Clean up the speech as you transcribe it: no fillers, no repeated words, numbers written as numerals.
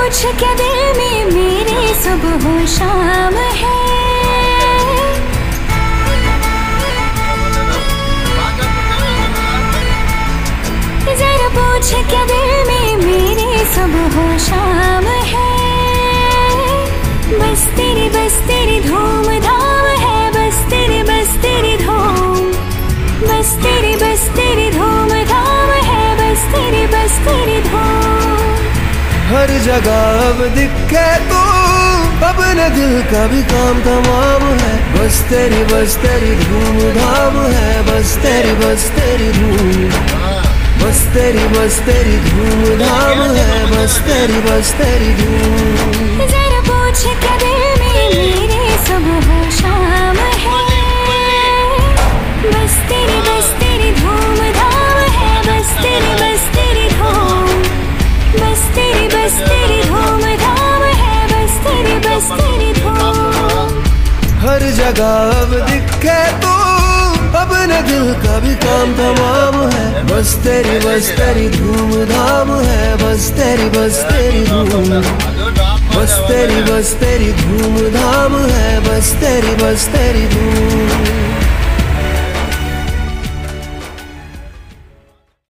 पूछ क्या दिल में मेरे सुबह शाम है। जरा पूछ क्या दिल में मेरे सुबह शाम है। बस तेरी धूम धाम है। बस तेरी धूम, बस तेरी धूम धाम है। बस तेरी धूम। हर जगह अब दिखे तो अपने दिल का भी काम तमाम है। बस तेरी धूम धाम है। बस तेरी धूम, बस तेरी धूम धाम है। बस तेरी धूम। जरा पूछ क्या दिल में मेरे सुबह शाम है। बस तेरी धूम धाम है। बस तेरी धूम, बस तेरी धूम धाम है। बस तेरी धूम। हर जगह अब दिखे तो अपने दिल का भी काम तमाम है। बस तेरी धूम धाम है। बस तेरी धूम, बस तेरी धूम धाम है। बस तेरी धूम।